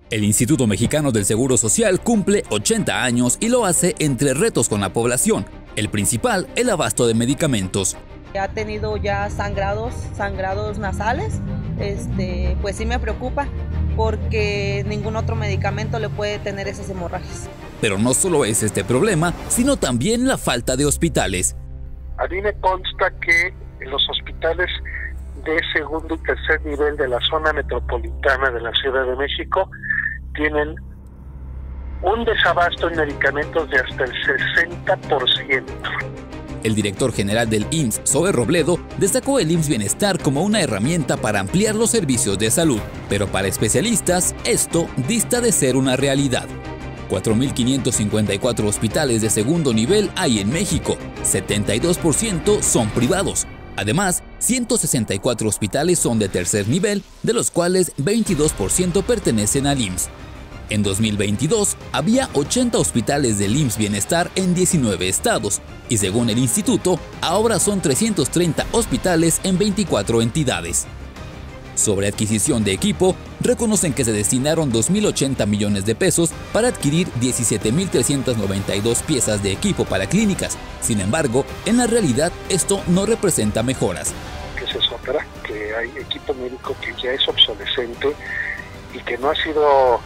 El Instituto Mexicano del Seguro Social cumple 80 años y lo hace entre retos con la población. El principal, el abasto de medicamentos. Ha tenido ya sangrados nasales, pues sí me preocupa porque ningún otro medicamento le puede tener esas hemorragias. Pero no solo es este problema, sino también la falta de hospitales. A mí me consta que en los hospitales de segundo y tercer nivel de la zona metropolitana de la Ciudad de México tienen un desabasto en medicamentos de hasta el 60%. El director general del IMSS, Zoe Robledo, destacó el IMSS Bienestar como una herramienta para ampliar los servicios de salud, pero para especialistas esto dista de ser una realidad. 4.554 hospitales de segundo nivel hay en México, 72% son privados. Además, 164 hospitales son de tercer nivel, de los cuales 22% pertenecen al IMSS. En 2022, había 80 hospitales del IMSS Bienestar en 19 estados, y según el instituto, ahora son 330 hospitales en 24 entidades. Sobre adquisición de equipo, reconocen que se destinaron 2.080 millones de pesos para adquirir 17.392 piezas de equipo para clínicas. Sin embargo, en la realidad esto no representa mejoras. Que se sopla que hay equipo médico que ya es obsolescente y que no ha sido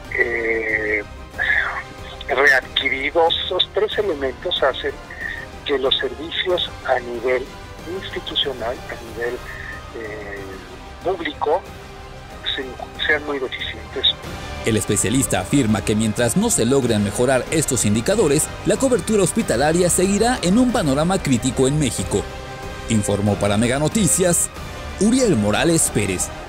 readquirido. Esos tres elementos hacen que los servicios a nivel institucional, a nivel público, sean muy deficientes. El especialista afirma que mientras no se logren mejorar estos indicadores, la cobertura hospitalaria seguirá en un panorama crítico en México. Informó para Mega Noticias, Uriel Morales Pérez.